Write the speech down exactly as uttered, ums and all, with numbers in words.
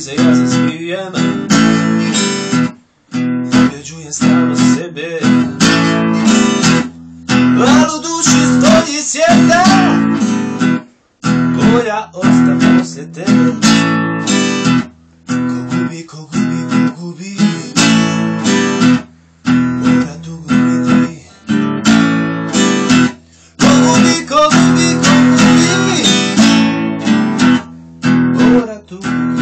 se ja se skrijem, ubjeđujem stalno sebe, al u duši stoji sjeta koja osta posle tebe. Ko gubi, ko gubi, ko gubi, mora tu gubiti. Ko gubi, ko gubi, ko gubi, mora tu gubiti.